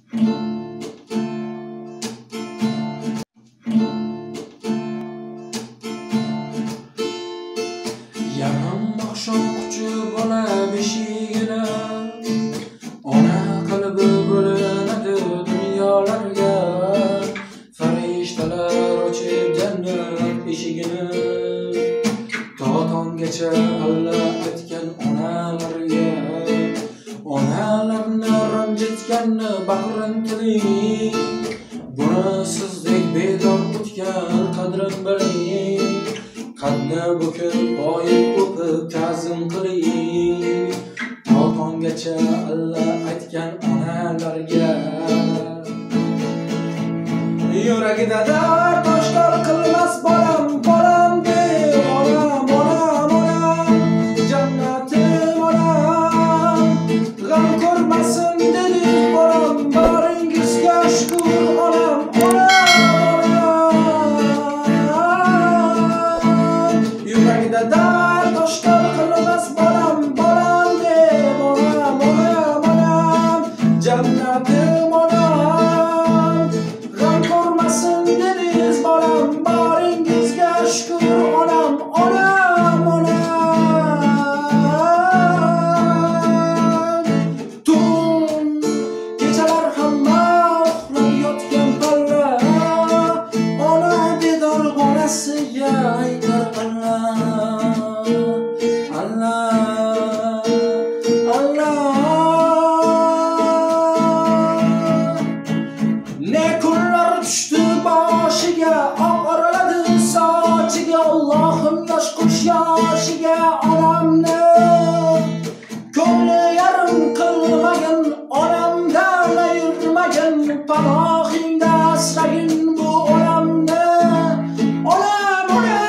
Yarim oqshom quchib ola beshigini, ona qalbi bo'linadi dunyolarga. Farishtalar ochib jannat eshigini, to tonggacha Alloh aytgan onalarga. Onalarni ranjitganni bag'rin tiling, buni sizdek bedor o'tgan qadrin biling. Qadni bukib boyib o'pib ta'zim qiling, to tonggacha Alloh aytgan onalarga. Yuragida dard toshlar qilmas bolam, bolam deb onam, onam, onam, jannatim onam. G'am ko'rmasin dedingiz bolam, baringizga shukr onam, onam, onam. Yuragida dard toshlar qilmas bolam, bolam deb onam, onam, onam, jannatim onam. Baringizga shukr onam, onam, onam. Tun kechalar hamma uxlab yotgan palla, ona bedor bolasiga aytar Alloh, Alloh, Alloh. Ne kunlar tushdi boshiga, Allohim yosh qush yoshiga onamni ko'ngli yarim qilmagin, onamdan ayirmagin, panohingda asragin bu onamni, onam,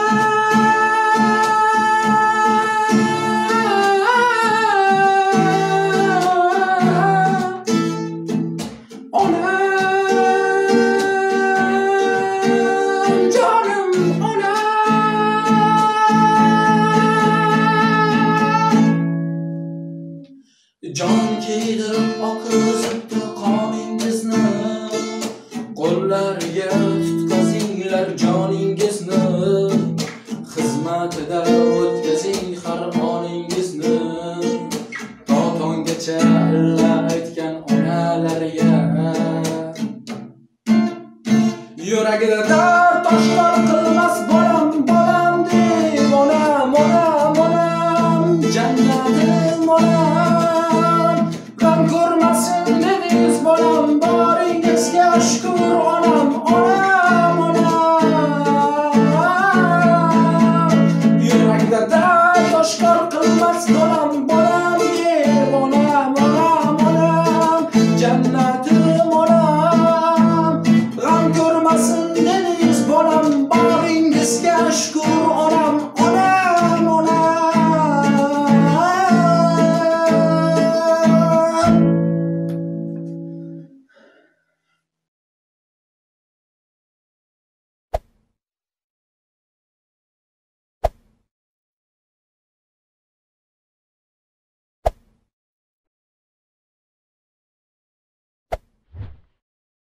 jon kiydirib oqizibdi qoningizni, qo'llariga tutkazinglar joningizni, xizmatida o'tkazing har oningizni, to tonggacha Alloh aytgan onalarga. Yuragida dard toshlar qilmas bolam, bolam deb onam, onam, onam, jannatim onam. G'am ko'rmasin dedingiz bolam, baringizga shukr onam.